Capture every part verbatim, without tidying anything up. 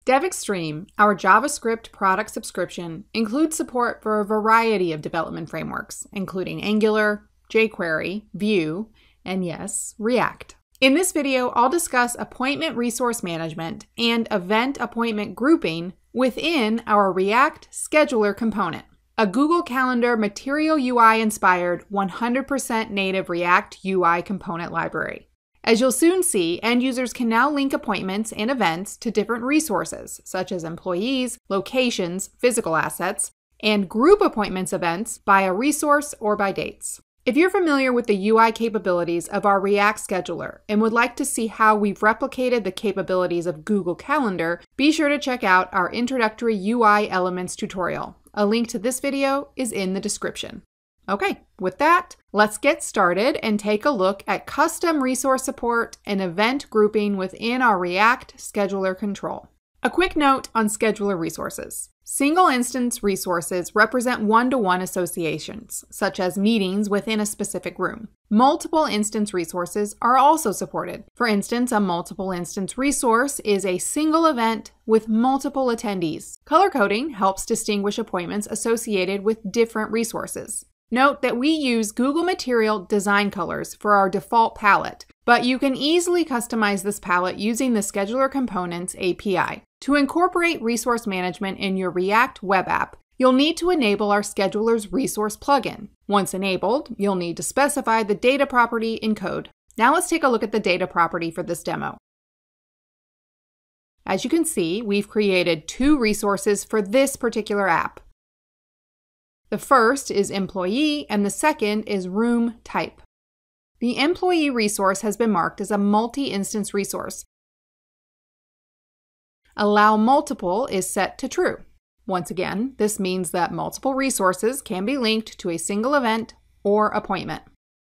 DevExtreme, our JavaScript product subscription, includes support for a variety of development frameworks, including Angular, jQuery, Vue, and yes, React. In this video, I'll discuss appointment resource management and event appointment grouping within our React scheduler component, a Google Calendar Material U I-inspired one hundred percent native React U I component library. As you'll soon see, end users can now link appointments and events to different resources, such as employees, locations, physical assets, and group appointments events by a resource or by dates. If you're familiar with the U I capabilities of our React scheduler and would like to see how we've replicated the capabilities of Google Calendar, be sure to check out our introductory U I elements tutorial. A link to this video is in the description. Okay, with that, let's get started and take a look at custom resource support and event grouping within our React scheduler control. A quick note on scheduler resources. Single instance resources represent one-to-one associations, such as meetings within a specific room. Multiple instance resources are also supported. For instance, a multiple instance resource is a single event with multiple attendees. Color coding helps distinguish appointments associated with different resources. Note that we use Google Material design colors for our default palette, but you can easily customize this palette using the Scheduler Components A P I. To incorporate resource management in your React web app, you'll need to enable our Scheduler's resource plugin. Once enabled, you'll need to specify the data property in code. Now let's take a look at the data property for this demo. As you can see, we've created two resources for this particular app. The first is employee and the second is room type. The employee resource has been marked as a multi-instance resource. Allow multiple is set to true. Once again, this means that multiple resources can be linked to a single event or appointment.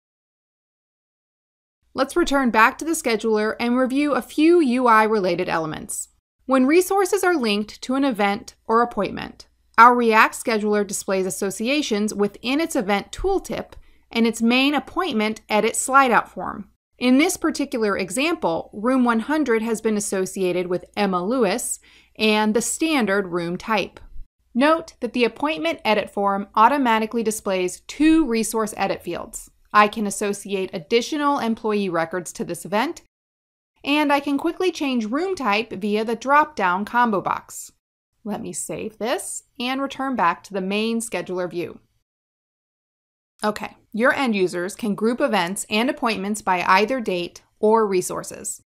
Let's return back to the scheduler and review a few U I-related elements. When resources are linked to an event or appointment, our React scheduler displays associations within its event tooltip and its main appointment edit slideout form. In this particular example, Room one hundred has been associated with Emma Lewis and the standard room type. Note that the appointment edit form automatically displays two resource edit fields. I can associate additional employee records to this event, and I can quickly change room type via the drop-down combo box. Let me save this and return back to the main scheduler view. Okay, your end users can group events and appointments by either date or resources.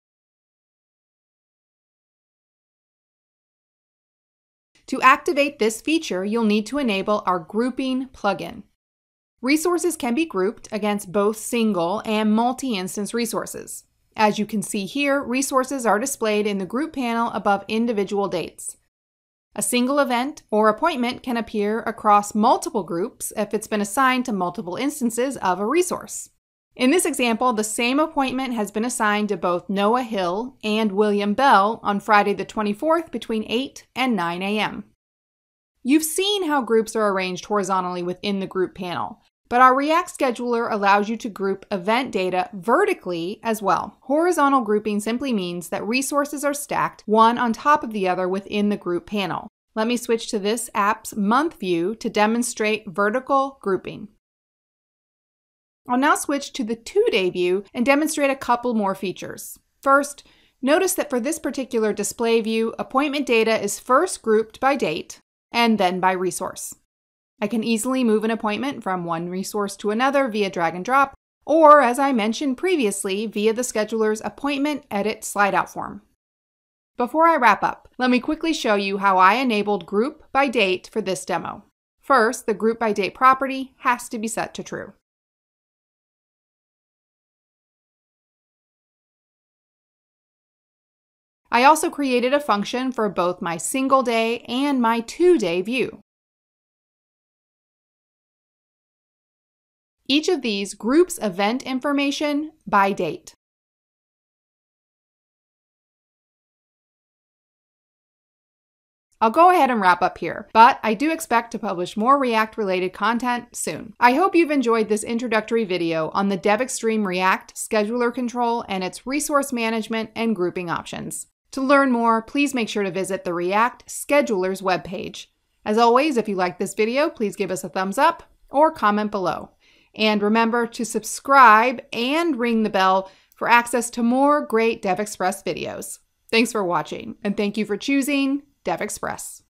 To activate this feature, you'll need to enable our grouping plugin. Resources can be grouped against both single and multi-instance resources. As you can see here, resources are displayed in the group panel above individual dates. A single event or appointment can appear across multiple groups if it's been assigned to multiple instances of a resource. In this example, the same appointment has been assigned to both Noah Hill and William Bell on Friday the twenty-fourth between eight and nine A M You've seen how groups are arranged horizontally within the group panel, but our React scheduler allows you to group event data vertically as well. Horizontal grouping simply means that resources are stacked one on top of the other within the group panel. Let me switch to this app's month view to demonstrate vertical grouping. I'll now switch to the two-day view and demonstrate a couple more features. First, notice that for this particular display view, appointment data is first grouped by date and then by resource. I can easily move an appointment from one resource to another via drag and drop, or as I mentioned previously, via the scheduler's appointment edit slideout form. Before I wrap up, let me quickly show you how I enabled group by date for this demo. First, the group by date property has to be set to true. I also created a function for both my single day and my two-day view. Each of these groups event information by date. I'll go ahead and wrap up here, but I do expect to publish more React-related content soon. I hope you've enjoyed this introductory video on the DevExtreme React scheduler control and its resource management and grouping options. To learn more, please make sure to visit the React Schedulers webpage. As always, if you like this video, please give us a thumbs up or comment below. And remember to subscribe and ring the bell for access to more great DevExpress videos. Thanks for watching, and thank you for choosing DevExpress.